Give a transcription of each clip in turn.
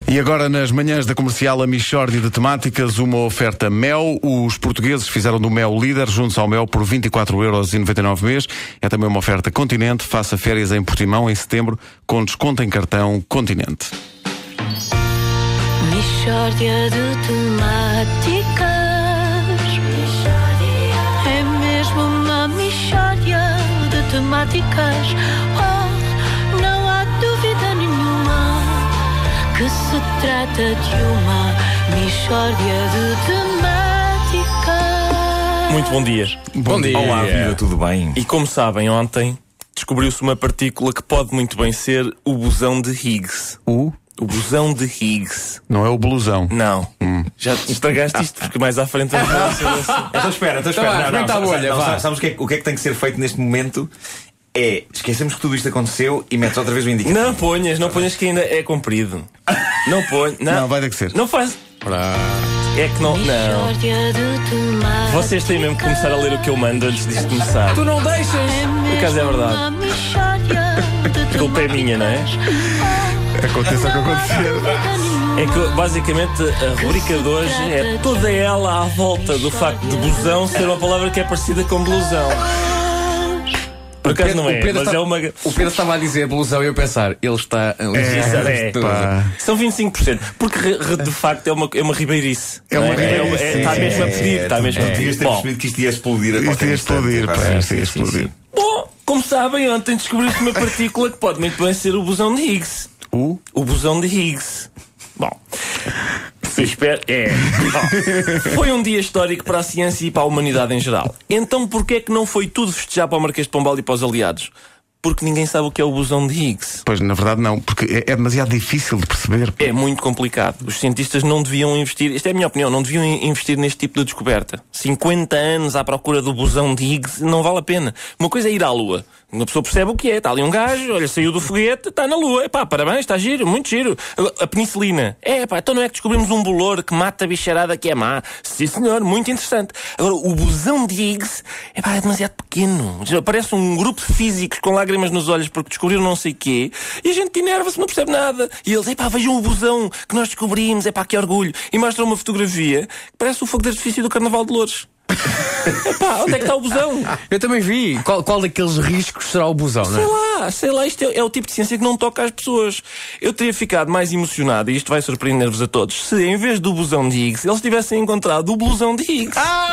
E agora, nas manhãs da Comercial, a mixórdia de temáticas, uma oferta Mel. Os portugueses fizeram do Mel líder, juntos ao Mel por 24,99€ mês. É também uma oferta Continente. Faça férias em Portimão em setembro, com desconto em cartão Continente. Mixórdia de temáticas. É mesmo uma mixórdia de temáticas. Oh, não há dúvida nenhuma que se trata de uma mixórdia de temáticas. Muito bom dia. Bom dia. Olá, vida, tudo bem? E como sabem, ontem descobriu-se uma partícula que pode muito bem ser o bosão de Higgs. O bosão de Higgs. Não é o blusão. Não. Já estragaste isto, porque mais à frente vamos falar sobre isso. Então espera. Sabes o que é que tem que ser feito neste momento? É, esquecemos que tudo isto aconteceu e metes outra vez o indicativo. Não ponhas que ainda é comprido. Não põe. Não, vai ter que ser. Não faz. É que não. Mixórdia de temáticas. Vocês têm mesmo que começar a ler o que eu mando antes disto começar. Tu não deixas! Por acaso é verdade. A culpa é minha, não é? Aconteça o que acontecer. É que basicamente a rubrica de hoje é toda ela à volta do facto de blusão ser uma palavra que é parecida com blusão. Por acaso não é, mas é uma. O Pedro estava a dizer blusão e eu pensar, ele está a São 25%. Porque de facto é uma ribeirice. É uma ribeirice. Está mesmo a pedir. Está mesmo a pedir. Devias ter percebido que isto ia explodir a Isto qualquer ia instante. explodir, pá. Isto ia explodir. Bom, como sabem, ontem descobriu-se uma partícula que pode muito bem ser o bosão de Higgs. O bosão de Higgs. Bom. Espero. Bom, foi um dia histórico para a ciência e para a humanidade em geral. Então porquê é que não foi tudo festejar para o Marquês de Pombal e para os aliados? Porque ninguém sabe o que é o bosão de Higgs. Pois, na verdade não, porque é demasiado difícil de perceber. É muito complicado. Os cientistas não deviam investir, esta é a minha opinião, não deviam investir neste tipo de descoberta. 50 anos à procura do bosão de Higgs não vale a pena. Uma coisa é ir à Lua. Uma pessoa percebe o que é. Está ali um gajo, olha, saiu do foguete, está na Lua. Epá, parabéns, está giro, muito giro. A penicilina. Então não é que descobrimos um bolor que mata a bicharada que é má. Sim, senhor, muito interessante. Agora, o bosão de Higgs, é demasiado pequeno. Parece um grupo de físicos com lágrimas nos olhos porque descobriram não sei quê. E a gente enerva-se, não percebe nada. E eles, vejam o bosão que nós descobrimos, que orgulho. E mostram uma fotografia que parece o fogo de artifício do Carnaval de Loures. Onde é que está o bosão? Eu também vi. Qual daqueles riscos será o bosão, não é? Sei lá, isto é o tipo de ciência que não toca às pessoas. Eu teria ficado mais emocionado, e isto vai surpreender-vos a todos, se em vez do bosão de Higgs, eles tivessem encontrado o blusão de Higgs.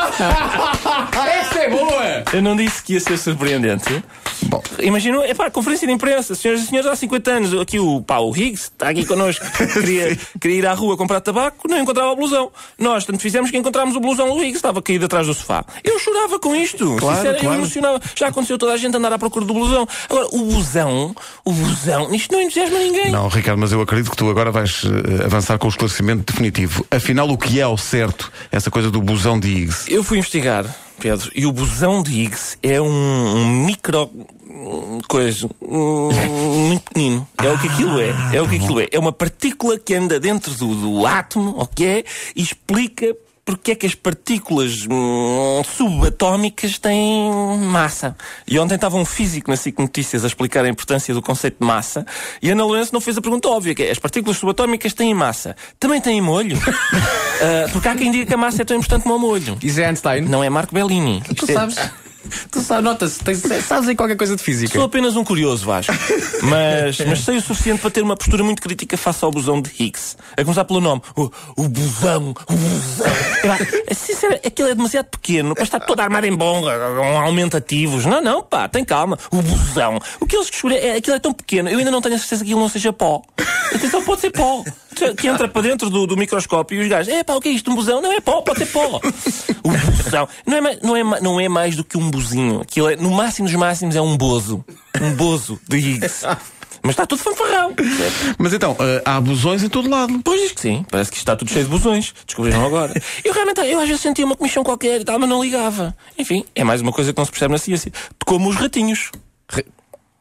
Essa é boa! Eu não disse que ia ser surpreendente. Bom, imagino, conferência de imprensa, senhoras e senhores, há 50 anos, aqui o Higgs está aqui connosco, queria ir à rua comprar tabaco, não encontrava o blusão. Nós, tanto fizemos que encontramos o blusão do Higgs, estava caído atrás do sofá. Eu chorava com isto, claro. Eu emocionava. Já aconteceu toda a gente andar à procura do blusão. Agora, o blusão, isto não entusiasma ninguém. Não, Ricardo, mas eu acredito que tu agora vais avançar com o esclarecimento definitivo. Afinal, o que é ao certo essa coisa do bosão de Higgs? Eu fui investigar, Pedro, e o bosão de Higgs é um micro coisa muito pequenino. É o que aquilo é. É uma partícula que anda dentro do átomo, ok? E explica porque é que as partículas subatómicas têm massa. E ontem estava um físico na SIC Notícias a explicar a importância do conceito de massa, e a Ana Lourenço não fez a pergunta óbvia, que é: as partículas subatómicas têm massa, também têm molho? Porque há quem diga que a massa é tão importante como o molho. Isso é Einstein? Não é Marco Bellini. Tu sabes? Tu sabes, nota-se, sabes aí qualquer coisa de física. Sou apenas um curioso, Vasco. Mas sei o suficiente para ter uma postura muito crítica face ao bosão de Higgs. A começar pelo nome. O bosão. Sinceramente, aquilo é demasiado pequeno para estar todo armado em bonga, com aumentativos. Não, tem calma. O bosão. O que eles descobriram aquilo é tão pequeno, eu ainda não tenho a certeza que aquilo não seja pó. Atenção, pode ser pó. Que entra para dentro do microscópio e os gajos, o que é isto? Um bosão? Não é pó, pode ser pó. O bosão. Não é mais do que um bozinho. Aquilo é, no máximo dos máximos, é um bozo. Um bozo de Higgs. Mas está tudo fanfarrão. Mas então, há bosões em todo lado. Pois diz que sim. Parece que está tudo cheio de bosões. Descobriram agora. Eu às vezes sentia uma comichão qualquer e tal, mas não ligava. Enfim, é mais uma coisa que não se percebe na ciência. Como os ratinhos.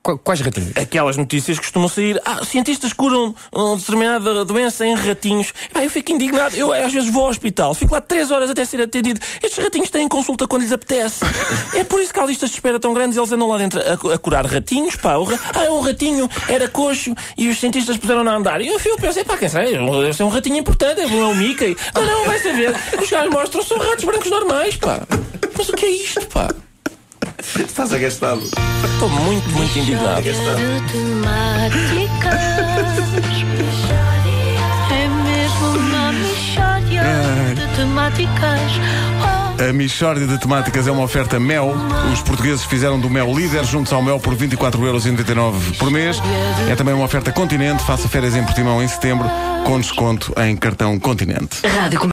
Quais ratinhos? Aquelas notícias costumam sair. Cientistas curam uma determinada doença em ratinhos. Eu fico indignado. Eu às vezes vou ao hospital, fico lá 3 horas até ser atendido. Estes ratinhos têm consulta quando lhes apetece. É por isso que há listas de espera tão grandes e eles andam lá dentro a curar ratinhos. Um ratinho era coxo e os cientistas puseram-no a andar. E eu pensei, quem sabe? Deve ser um ratinho importante, é o Mickey. Não, vai saber. Os caras mostram, são ratos brancos normais, Mas o que é isto, Estás agastado. Estou muito indignado. De temáticas. É mesmo uma mixórdia de temáticas. A Mixórdia de Temáticas é uma oferta Mel. Os portugueses fizeram do Mel líder, juntos ao Mel por 24,99€ por mês. É também uma oferta Continente. Faça férias em Portimão em setembro, com desconto em cartão Continente.